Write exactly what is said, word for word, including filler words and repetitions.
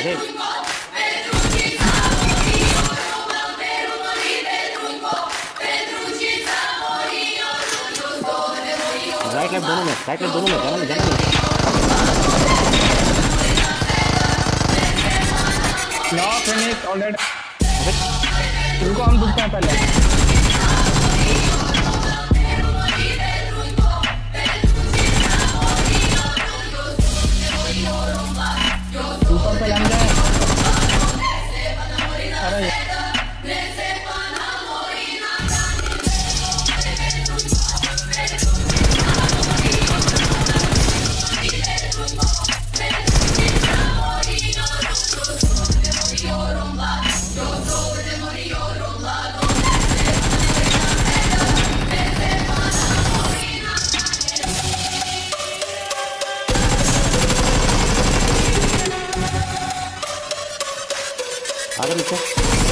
अरे right left दोनों में, राइट लेफ्ट दोनों में, जाना नहीं जाना नहीं। नौ फिनिश ऑलरेडी। इनको हम दूसरा हैं पहले। ऊपर पे लग जाए। अरे आगे नीचे